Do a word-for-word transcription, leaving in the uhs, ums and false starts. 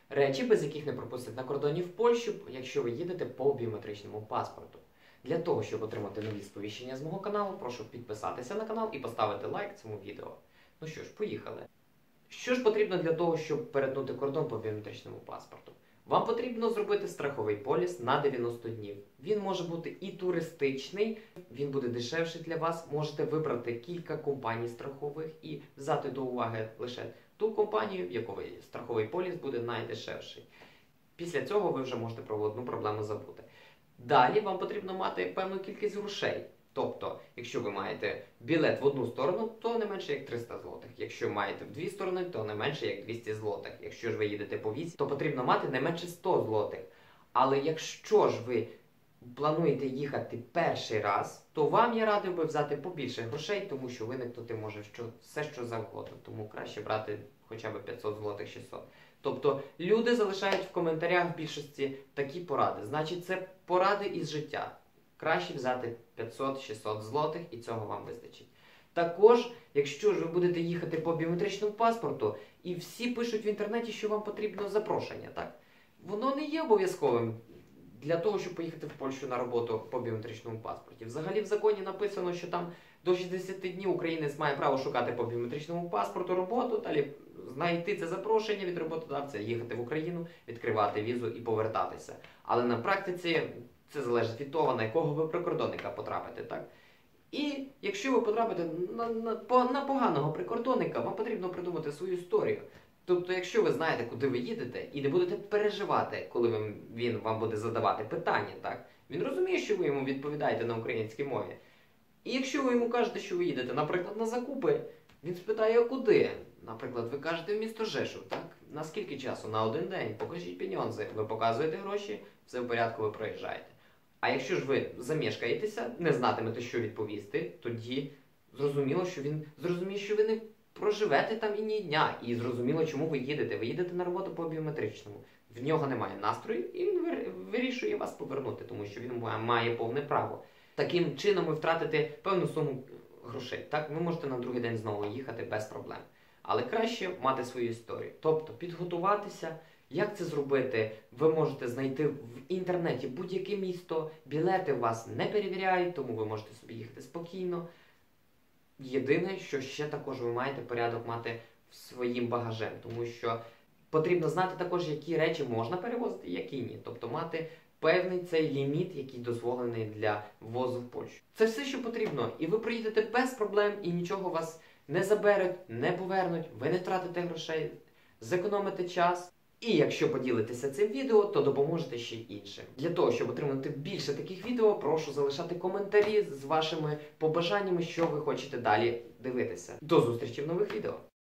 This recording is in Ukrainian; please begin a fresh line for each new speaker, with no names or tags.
Речі, без яких не пропустять на кордоні в Польщу, якщо ви їдете по біометричному паспорту. Для того, щоб отримати нові сповіщення з мого каналу, прошу підписатися на канал і поставити лайк цьому відео. Ну що ж, поїхали. Що ж потрібно для того, щоб перетнути кордон по біометричному паспорту? Вам потрібно зробити страховий поліс на дев'яносто днів. Він може бути і туристичний, він буде дешевший для вас. Можете вибрати кілька компаній страхових і взяти до уваги лише ту компанію, в якої страховий поліс буде найдешевший. Після цього ви вже можете про одну проблему забути. Далі вам потрібно мати певну кількість грошей. Тобто, якщо ви маєте білет в одну сторону, то не менше як триста злотих. Якщо маєте в дві сторони, то не менше як двісті злотих. Якщо ж ви їдете по візі, то потрібно мати не менше сто злотих. Але якщо ж ви плануєте їхати перший раз, то вам я радив би взяти побільше грошей, тому що виникнути може що, все, що завгодно. Тому краще брати хоча б п'ятсот злотих, шістсот. Тобто люди залишають в коментарях в більшості такі поради. Значить, це поради із життя. Краще взяти п'ятсот-шістсот злотих і цього вам вистачить. Також, якщо ж ви будете їхати по біометричному паспорту, і всі пишуть в інтернеті, що вам потрібно запрошення, так? Воно не є обов'язковим для того, щоб поїхати в Польщу на роботу по біометричному паспорті. Взагалі в законі написано, що там до шістдесят днів українець має право шукати по біометричному паспорту роботу, далі знайти це запрошення від роботодавця, їхати в Україну, відкривати візу і повертатися. Але на практиці це залежить від того, на якого ви прикордонника потрапите, так? І якщо ви потрапите на, на, на поганого прикордонника, вам потрібно придумати свою історію. Тобто, якщо ви знаєте, куди ви їдете, і не будете переживати, коли він, він вам буде задавати питання, так? Він розуміє, що ви йому відповідаєте на українській мові. І якщо ви йому кажете, що ви їдете, наприклад, на закупи, він спитає, а куди? Наприклад, ви кажете в місто Жешув, так? На скільки часу? На один день. Покажіть пеньонзи. Ви показуєте гроші, все в порядку, ви проїжджаєте. А якщо ж ви замешкаєтеся, не знатимете, що відповісти, тоді зрозуміло, що він зрозуміє, що ви не проживете там і ні дня. І зрозуміло, чому ви їдете. Ви їдете на роботу по біометричному. В нього немає настрою, і він вирішує вас повернути, тому що він має повне право. Таким чином ви втратите певну суму грошей. Так, ви можете на другий день знову їхати без проблем. Але краще мати свою історію. Тобто підготуватися. Як це зробити? Ви можете знайти в інтернеті будь-яке місто, білети вас не перевіряють, тому ви можете собі їхати спокійно. Єдине, що ще також ви маєте порядок мати своїм багажем, тому що потрібно знати також, які речі можна перевозити, які ні. Тобто мати певний цей ліміт, який дозволений для ввозу в Польщу. Це все, що потрібно. І ви приїдете без проблем, і нічого вас не заберуть, не повернуть, ви не втратите грошей, зекономите час. І якщо поділитеся цим відео, то допоможете ще й іншим. Для того, щоб отримати більше таких відео, прошу залишати коментарі з вашими побажаннями, що ви хочете далі дивитися. До зустрічі в нових відео!